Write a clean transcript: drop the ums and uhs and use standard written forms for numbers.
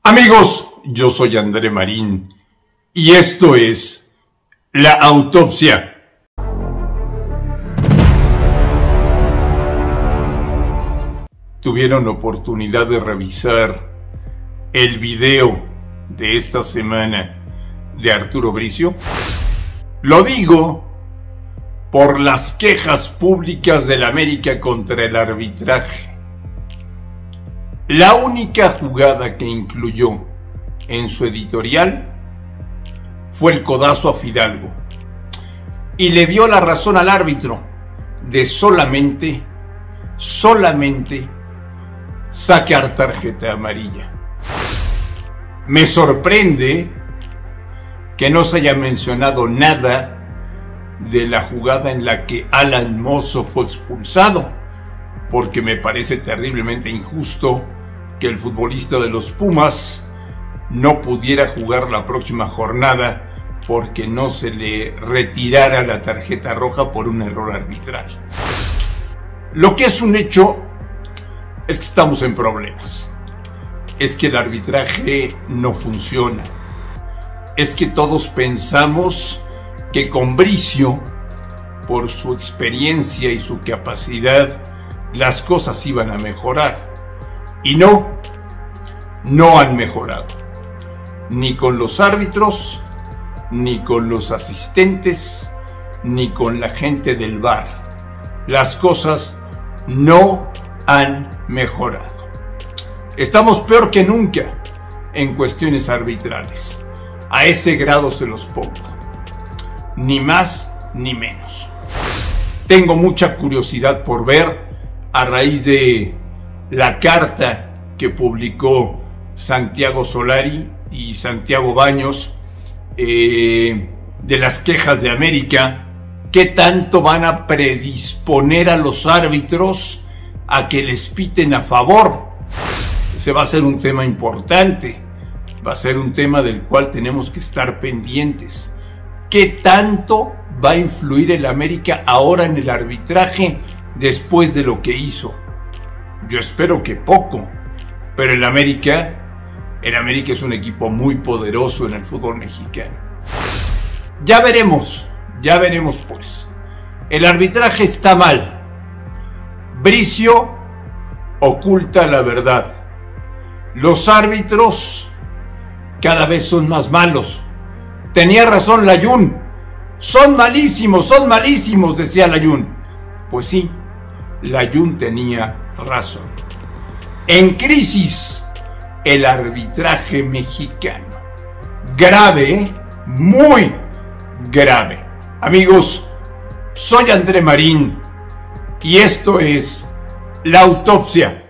Amigos, yo soy André Marín y esto es La Autopsia. ¿Tuvieron oportunidad de revisar el video de esta semana de Arturo Bricio? Lo digo por las quejas públicas del América contra el arbitraje. La única jugada que incluyó en su editorial fue el codazo a Fidalgo y le dio la razón al árbitro de solamente sacar tarjeta amarilla. Me sorprende que no se haya mencionado nada de la jugada en la que Alan Mozo fue expulsado, porque me parece terriblemente injusto que el futbolista de los Pumas no pudiera jugar la próxima jornada porque no se le retirara la tarjeta roja por un error arbitral. Lo que es un hecho es que estamos en problemas. Es que el arbitraje no funciona. Es que todos pensamos que con Bricio, por su experiencia y su capacidad, las cosas iban a mejorar. Y no han mejorado. Ni con los árbitros, ni con los asistentes, ni con la gente del VAR. Las cosas no han mejorado. Estamos peor que nunca en cuestiones arbitrales. A ese grado se los pongo. Ni más ni menos. Tengo mucha curiosidad por ver, a raíz de la carta que publicó Santiago Solari y Santiago Baños de las quejas de América, ¿qué tanto van a predisponer a los árbitros a que les piten a favor? Ese va a ser un tema importante, va a ser un tema del cual tenemos que estar pendientes. ¿Qué tanto va a influir el América ahora en el arbitraje después de lo que hizo? Yo espero que poco, pero el América es un equipo muy poderoso en el fútbol mexicano. Ya veremos pues. El arbitraje está mal. Bricio oculta la verdad. Los árbitros cada vez son más malos. Tenía razón Layún. Son malísimos, decía Layún. Pues sí, Layún tenía razón. En crisis el arbitraje mexicano. Grave, muy grave. Amigos, soy André Marín y esto es La Autopsia.